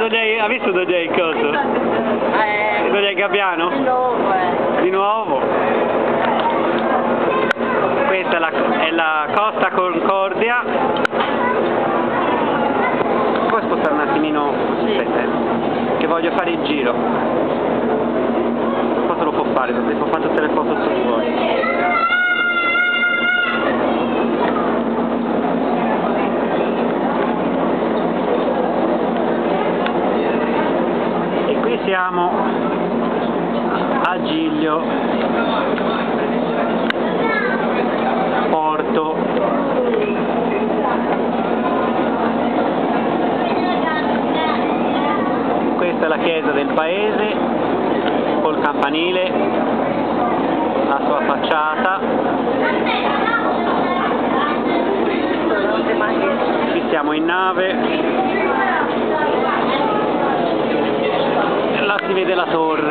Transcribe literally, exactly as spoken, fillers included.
già, ha visto già il coso? Eh, Già il gabbiano? di nuovo, eh. Di nuovo? Questa è la, è la Costa Concordia. Puoi spostare un attimino? Sì. Aspetta, eh, che voglio fare il giro. Cosa lo può fare? Può fare tutte le foto su fuori. Siamo a Giglio, Porto. Questa è la chiesa del paese col campanile, la sua facciata. Qui siamo in nave. Là si vede la torre.